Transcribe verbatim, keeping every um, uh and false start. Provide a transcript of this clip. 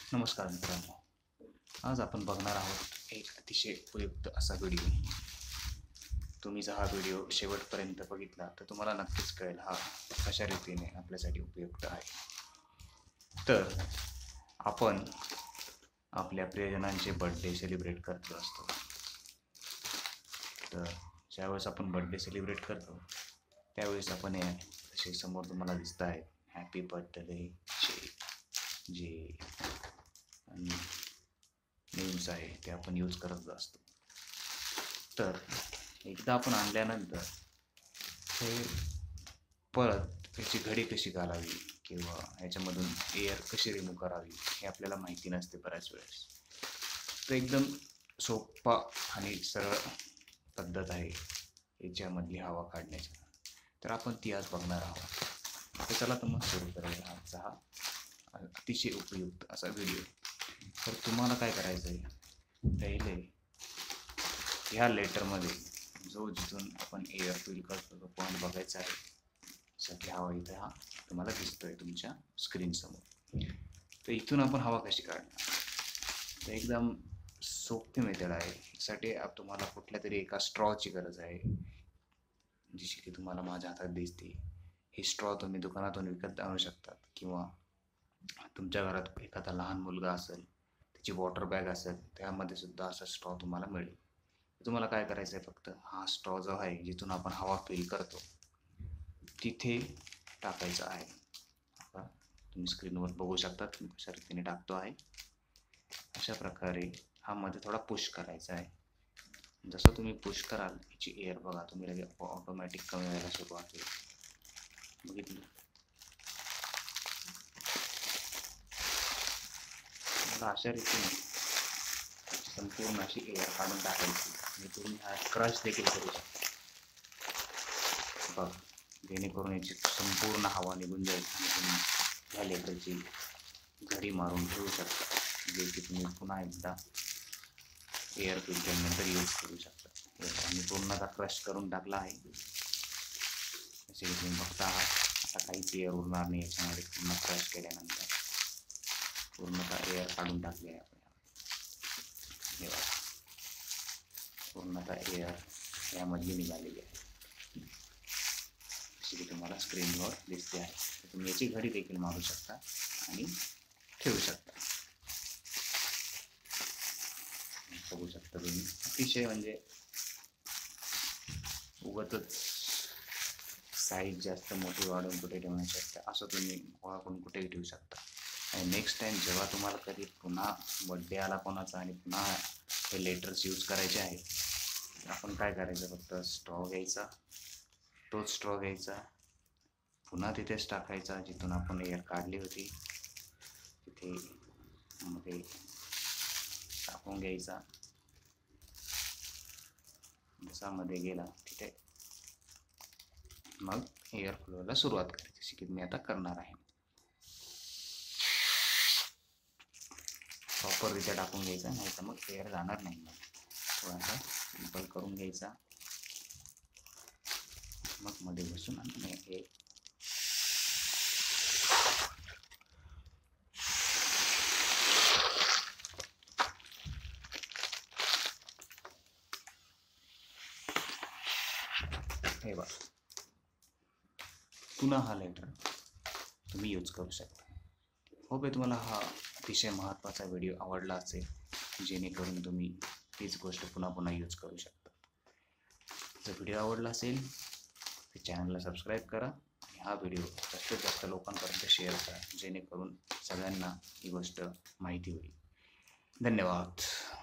नमस्कार मित्रांनो, आज आपण बघणार आहोत एक अतिशय उपयुक्त असा व्हिडिओ. तुम्ही जर हा व्हिडिओ शेवटपर्यंत बघितला तर तुम्हाला नक्कीच कळेल हा कशा रीतीने आपल्यासाठी उपयुक्त आहे. तर आपण आपल्या प्रियजनांचे बर्थडे सेलिब्रेट करत असतो. तर ज्यावेळेस आपण बर्थडे सेलिब्रेट करतो त्यावेळेस आपण हे असे समोर तुम्हाला दिसत आहे हॅपी बर्थडे जे आणि नेम्स आहे ते आपण यूज करत असतो. तर एकदा आपण आणल्यानंतर हे परत त्याची घडी कशी घालावी किंवा ह्याच्यामधून एअर कशी रिमूव्ह करावी हे आपल्याला माहिती नसते बऱ्याच वेळेस. तर एकदम सोपा आणि सरळ पद्धत आहे याच्यामधली हवा काढण्याची. तर आपण ती आज बघणार आहोत. तर चला तर मग सुरू करूया आजचा हा अतिशय उपयुक्त असा व्हिडिओ. तर तुम्हाला काय करायचं आहे, पहिले ह्या लेटरमध्ये जो जिथून आपण एअर फिल करतो तो पॉईंट बघायचा आहे. साठी हवा इथे हा तुम्हाला दिसतोय तुमच्या स्क्रीनसमोर. तर इथून आपण हवा कशी काढणार, तर एकदम सोपी मेथड आहे. यासाठी तुम्हाला कुठल्या तरी एका स्ट्रॉची गरज आहे, जशी की तुम्हाला माझ्या हातात दिसते. ही स्ट्रॉ तुम्ही दुकानातून विकत आणू शकतात किंवा तुमच्या घरात एखादा लहान मुलगा असेल, त्याची वॉटर बॅग असेल, त्यामध्ये सुद्धा असा स्ट्रॉ तुम्हाला मिळेल. तुम्हाला काय करायचं आहे, फक्त हा स्ट्रॉ जो आहे जिथून आपण हवा फिल करतो तिथे टाकायचा आहे. आता तुम्ही स्क्रीनवर बघू शकता मी कशा रीतीने टाकतो आहे. अशा प्रकारे हा मध्ये थोडा पुश करायचा आहे. जसं तुम्ही पुश कराल याची एअर बघा तुम्ही लगेच ऑटोमॅटिक कमी व्हायला सुरुवात होईल. बघितलं, अशा रीतीने संपूर्ण अशी एअर काढून टाकायची आणि तुम्ही हा क्रश देखील करू शकता बघ, जेणेकरून याची संपूर्ण हवा निघून जाईल आणि तुम्ही ह्या लेटरची घडी मारून ठेवू शकता, जे की तुम्ही पुन्हा एकदा एअर फिल्टरनंतर यूज करू शकता. आम्ही पूर्णतः क्रश करून टाकला आहे. असे तुम्ही बघता आहात, आता काहीच एअर उरणार नाही याच्यामध्ये. पूर्ण क्रश केल्यानंतर पूर्णतः एअर काढून टाकले आहे आपण. पूर्णतः एअर यामधली निघालेली आहे, जशी की तुम्हाला स्क्रीनवर दिसते आहे. तर तुम्ही याची घडी देखील मारू शकता आणि ठेवू शकता. बघू शकता तुम्ही, अतिशय म्हणजे उगाचच साईज जास्त मोठी वाढवून कुठे ठेवण्यापेक्षा असं तुम्ही कोणाकडून कुठेही ठेवू शकता. आणि नेक्स्ट टाईम जेव्हा तुम्हाला कधी पुन्हा बड्डे आला कोणाचा आणि पुन्हा हे लेटर्स यूज करायचे आहे, तर आपण काय करायचं, फक्त स्ट्रॉ घ्यायचा, तोच स्ट्रॉ घ्यायचा, पुन्हा तिथेच टाकायचा जिथून आपण एअर काढली होती तिथे मध्ये टाकून घ्यायचा. जसा मध्ये गेला तिथे मग एअर फ्लोला सुरुवात करायची, जशी की मी आता करणार आहे. प्रॉपररित्या टाकून घ्यायचा, नाही तर मग एअर जाणार नाही. मग थोडासा सिंपल करून घ्यायचा, मग मध्ये बसून आणि हे हे बघा, पुन्हा हा लेटर तुम्ही यूज करू शकता. होप आहे तुम्हाला हा अतिशय महत्त्वाचा व्हिडिओ आवडला असेल, जेणेकरून तुम्ही तीच गोष्ट पुन्हा पुन्हा यूज करू शकता. जर व्हिडिओ आवडला असेल तर चॅनलला सबस्क्राईब करा आणि हा व्हिडिओ जास्तीत जास्त लोकांपर्यंत शेअर करा, जेणेकरून सगळ्यांना ही गोष्ट माहिती होईल. धन्यवाद.